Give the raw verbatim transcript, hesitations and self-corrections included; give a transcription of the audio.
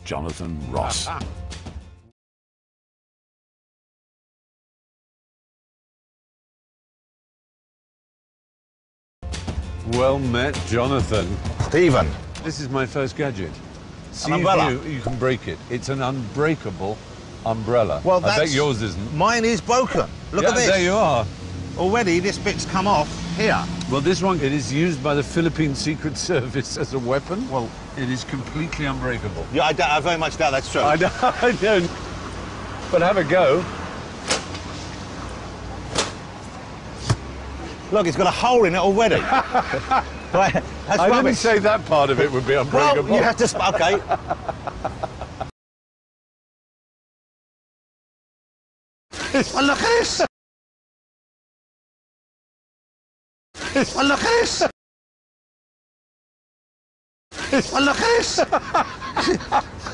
Jonathan Ross. Well met, Jonathan. Stephen. This is my first gadget. See An umbrella. if you, you can break it. It's an unbreakable umbrella. Well, I that's... bet yours isn't. Mine is broken. Look yeah, at this. There you are. Already, this bit's come off here. Well, this one, it is used by the Philippine Secret Service as a weapon. Well, it is completely unbreakable. Yeah, I, doubt, I very much doubt that's true. I don't, I don't. But have a go. Look, it's got a hole in it already. Right, that's I rubbish. didn't say that part of it would be unbreakable. Well, you have to... Sp OK. Well, look at this. Well, look at this. Well, look at this.